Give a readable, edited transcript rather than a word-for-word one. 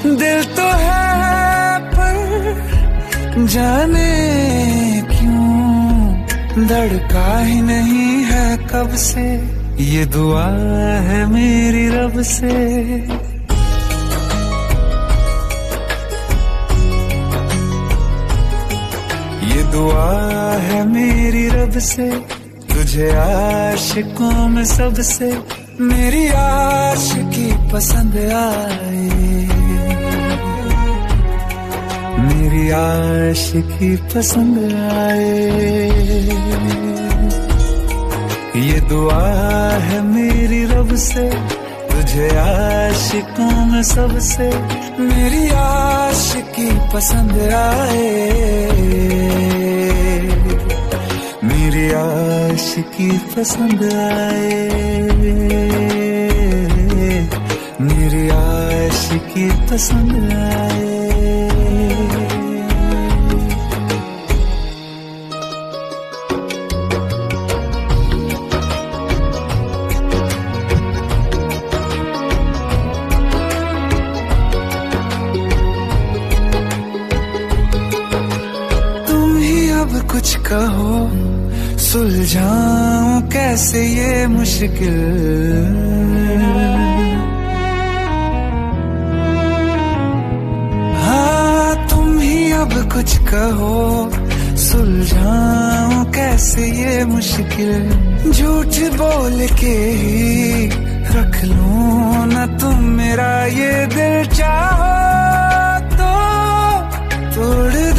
दिल तो है पर जाने क्यों धड़का ही नहीं है कब से, ये दुआ है मेरी रब से। ये दुआ है मेरी रब से, तुझे आशिकों में सबसे मेरी आशिकी पसंद आए, मेरी आशिकी पसंद आए। ये दुआ है मेरी रब से, तुझे आशिकों में सबसे मेरी आशिकी पसंद आए, मेरी आशिकी पसंद आए, मेरी आशिकी पसंद आए। कुछ कहो सुलझाऊं कैसे ये मुश्किल, हाँ तुम ही अब कुछ कहो सुलझाऊं कैसे ये मुश्किल। झूठ बोल के ही रख लूं ना तुम मेरा ये दिल, चाहो तो तोड़